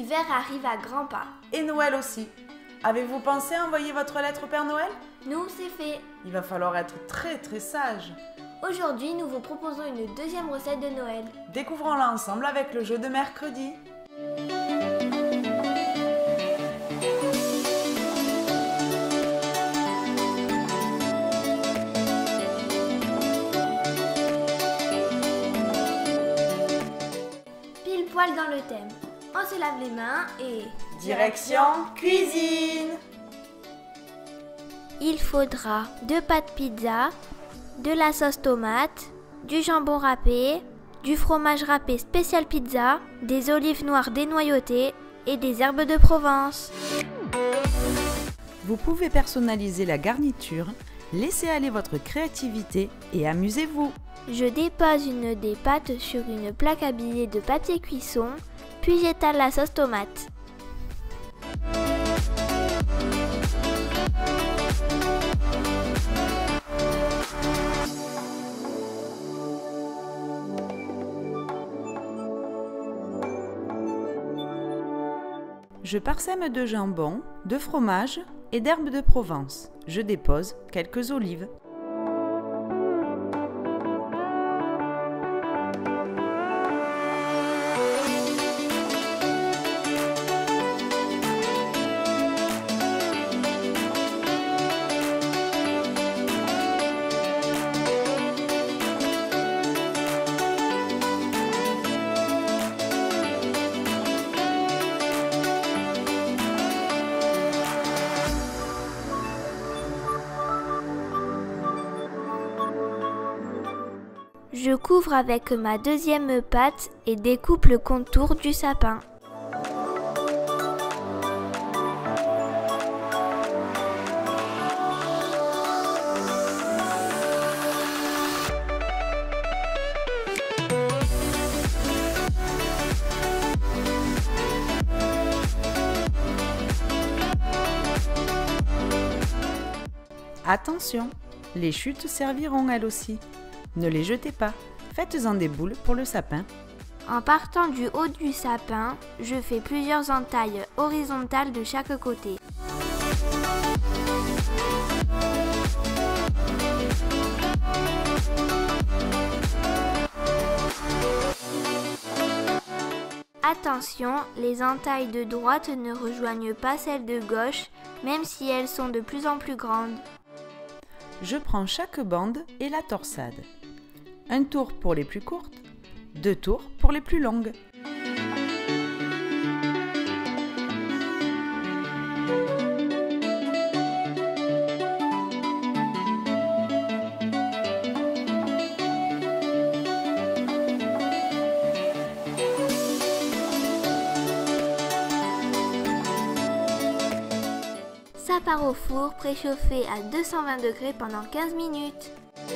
l'hiver arrive à grands pas. Et Noël aussi. Avez-vous pensé à envoyer votre lettre au Père Noël? Nous, c'est fait. Il va falloir être très sage. Aujourd'hui, nous vous proposons une deuxième recette de Noël. Découvrons-la ensemble avec le jeu de mercredi. Pile poil dans le thème. On se lave les mains et... Direction cuisine! Il faudra 2 pâtes pizza, de la sauce tomate, du jambon râpé, du fromage râpé spécial pizza, des olives noires dénoyautées et des herbes de Provence. Vous pouvez personnaliser la garniture, laissez aller votre créativité et amusez-vous. Je dépose une des pâtes sur une plaque habillée de papier cuisson, puis j'étale la sauce tomate. Je parsème de jambon, de fromage et d'herbes de Provence. Je dépose quelques olives. Je couvre avec ma deuxième pâte et découpe le contour du sapin. Attention, les chutes serviront elles aussi. Ne les jetez pas, faites-en des boules pour le sapin. En partant du haut du sapin, je fais plusieurs entailles horizontales de chaque côté. Attention, les entailles de droite ne rejoignent pas celles de gauche, même si elles sont de plus en plus grandes. Je prends chaque bande et la torsade. Un tour pour les plus courtes, 2 tours pour les plus longues. Ça part au four préchauffé à 220 degrés pendant 15 minutes.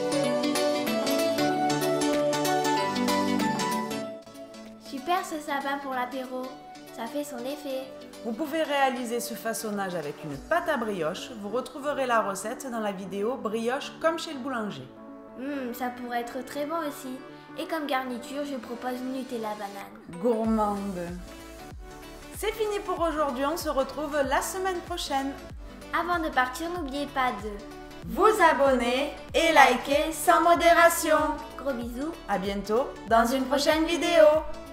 Super ce sapin pour l'apéro, ça fait son effet. Vous pouvez réaliser ce façonnage avec une pâte à brioche. Vous retrouverez la recette dans la vidéo brioche comme chez le boulanger. Ça pourrait être très bon aussi. Et comme garniture, je propose Nutella banane. Gourmande. C'est fini pour aujourd'hui, on se retrouve la semaine prochaine. Avant de partir, n'oubliez pas de vous abonner et liker sans modération. Gros bisous. À bientôt dans une prochaine vidéo.